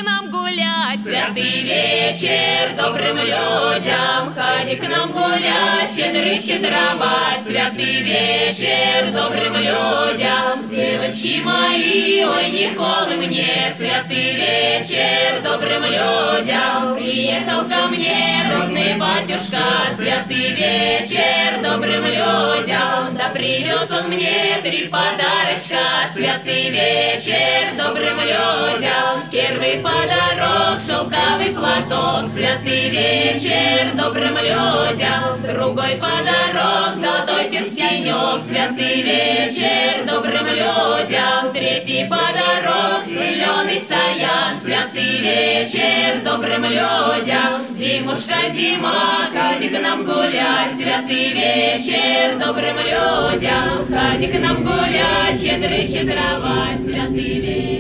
к нам гулять. Святый вечер добрым людям, ходи к нам гулять, щедрый щедровать. Святый вечер добрым людям, девочки мои, ой, Николы мне. Святый вечер добрым людям, приехал ко мне родный батюшка. Святый вечер добрым людям, да привез он мне 3 подарочка. Святый вечер добрым людям, первый подарок шелковый платок. Святый вечер добрым людям, другой подарок золотой перстенек. Святый вечер добрым людям, третий подарок зеленый саян. Святый вечер добрым людям, зимушка, зима, ходи к нам гулять. Святый вечер добрым людям, ходи к нам гулять, щедрый щедровать. Святый вечер.